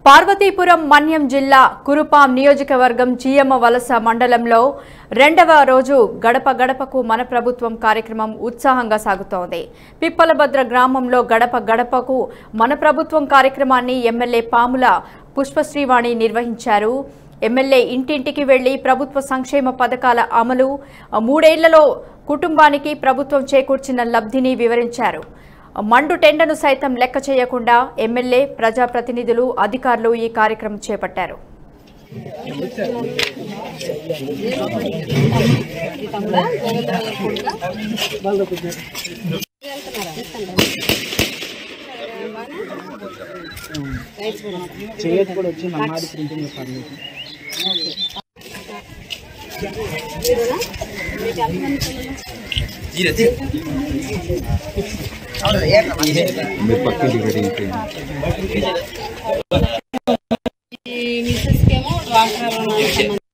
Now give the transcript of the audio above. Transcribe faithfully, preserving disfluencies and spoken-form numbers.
పార్వతీపురం మన్యం జిల్లా కురుపాం నియోజకవర్గం చీయమ్మ వలస మండలంలో రెండవ రోజు గడప గడపకు మన ప్రభుత్వం కార్యక్రమం ఉత్సాహంగా సాగుతోంది. పిప్పలభద్ర గ్రామంలో గడప గడపకు మన ప్రభుత్వం కార్యక్రమాన్ని ఎమ్మెల్యే పాముల పుష్పశ్రీవాణి నిర్వహించారు. ఎమ్మెల్యే ఇంటింటికి వెళ్లి ప్రభుత్వ సంక్షేమ పథకాల అమలు, మూడేళ్లలో కుటుంబానికి ప్రభుత్వం చేకూర్చిన లబ్ధిని వివరించారు. మండు టెండను సైతం లెక్క చేయకుండా ఎమ్మెల్యే, ప్రజాప్రతినిధులు, అధికారులు ఈ కార్యక్రమం చేపట్టారు. మిస్సెస్ కేమో డ్వాక్రా